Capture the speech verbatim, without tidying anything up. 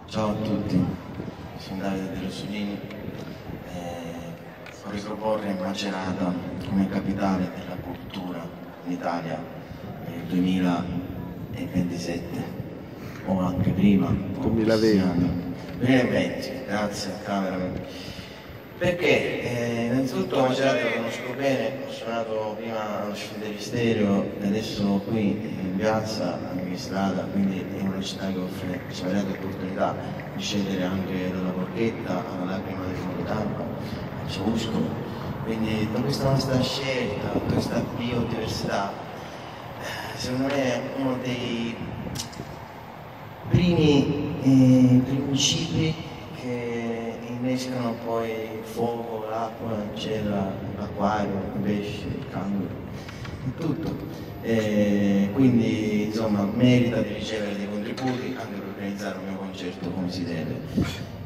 Ciao a tutti, sono Davide De Rosolini e vorrei proporre Macerata come capitale della cultura in Italia per il duemilaventisette o anche prima, duemilaventi. duemilaventi, grazie cameraman. Perché eh, innanzitutto Macerata lo conosco bene, ho suonato prima allo Scenderia Stereo e adesso qui in piazza, anche in strada, quindi è una città che offre svariate opportunità di scendere anche dalla Porchetta alla Lacrima del Fondotampa, a Ciauscolo. Quindi da questa nostra scelta, da questa biodiversità, secondo me è uno dei primi eh, principi che innescano poi il fuoco, l'acqua, il cielo, l'acquario, i pesci, il canguro, tutto. E quindi insomma merita di ricevere dei contributi anche per organizzare un mio concerto come si deve.